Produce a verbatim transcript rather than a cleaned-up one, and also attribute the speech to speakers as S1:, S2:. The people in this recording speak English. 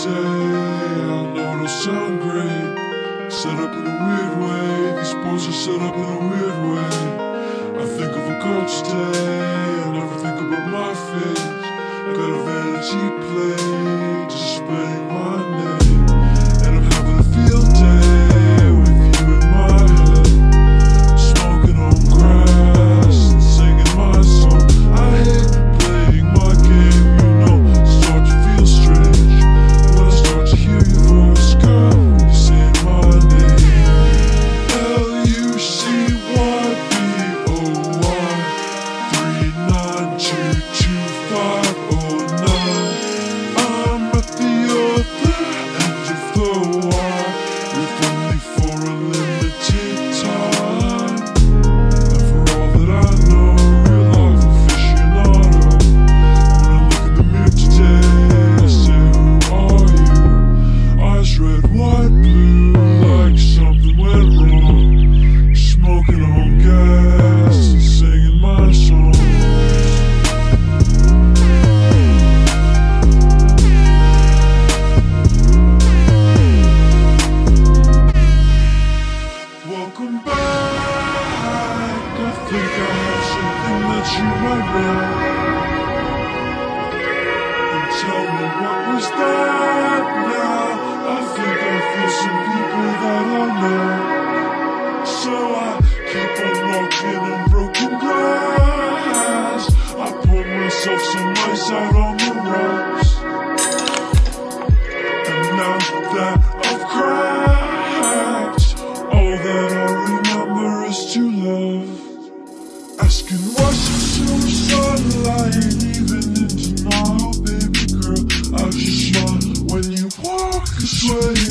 S1: say, I know it'll sound great, set up in a weird way. These poses are set up in a weird way. I think of a girl today, I never think about my face. I got a vanity plate displaying my name, and I'm having a field day with you in my head, smoking on grass and singing my song. I hate playing my game, you know, start to feel strange when I start to hear your voice, girl, when you're saying my name. L U C Y B O Y three nine two two five oh nine. I'm at the other end of the wire, if only for a limited time. And for all that I know, real life aficionado. When I look in the mirror today, I say, who are you? Eyes red, white, blue, like something went wrong. Smoking on gas and singing my song. Welcome back, I think I have something that you might know. And tell me, what was that now? I think I feel some people that I know. So I keep on walking on broken glass. I pour myself some ice out on the rocks. And now that I've cracked, all that I remember is to love. Asking what's the sunlight even in denial, baby girl. I just smile when you walk this way.